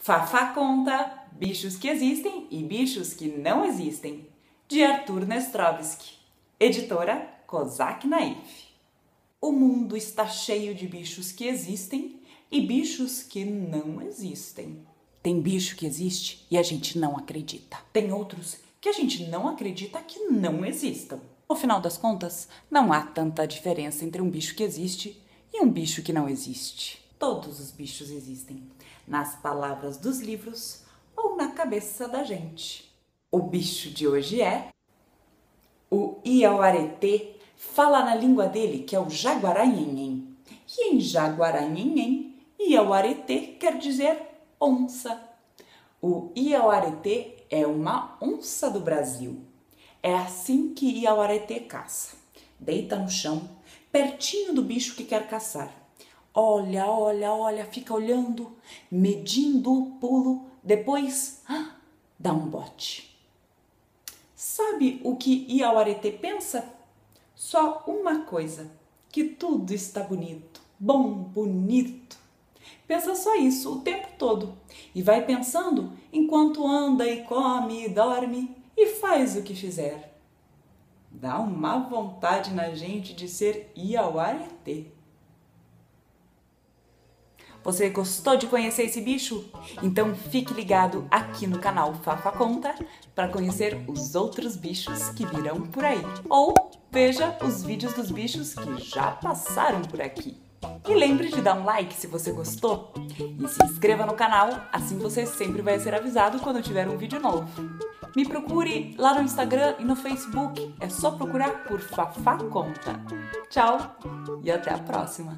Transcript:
Fafá conta bichos que existem e bichos que não existem, de Arthur Nestrovsky, editora Kozak Naif. O mundo está cheio de bichos que existem e bichos que não existem. Tem bicho que existe e a gente não acredita. Tem outros que a gente não acredita que não existam. No final das contas, não há tanta diferença entre um bicho que existe e um bicho que não existe. Todos os bichos existem, nas palavras dos livros ou na cabeça da gente. O bicho de hoje é o Iauaretê. Fala na língua dele, que é o Jaguaranhenhen. E em Jaguaranhenhen, Iauaretê quer dizer onça. O Iauaretê é uma onça do Brasil. É assim que Iauaretê caça. Deita no chão, pertinho do bicho que quer caçar. Olha, olha, olha, fica olhando, medindo o pulo, depois dá um bote. Sabe o que Iauaretê pensa? Só uma coisa, que tudo está bonito, bom, bonito. Pensa só isso o tempo todo e vai pensando enquanto anda e come e dorme e faz o que fizer. Dá uma vontade na gente de ser Iauaretê. Você gostou de conhecer esse bicho? Então fique ligado aqui no canal Fafá Conta para conhecer os outros bichos que virão por aí. Ou veja os vídeos dos bichos que já passaram por aqui. E lembre de dar um like se você gostou e se inscreva no canal, assim você sempre vai ser avisado quando tiver um vídeo novo. Me procure lá no Instagram e no Facebook, é só procurar por Fafá Conta. Tchau e até a próxima!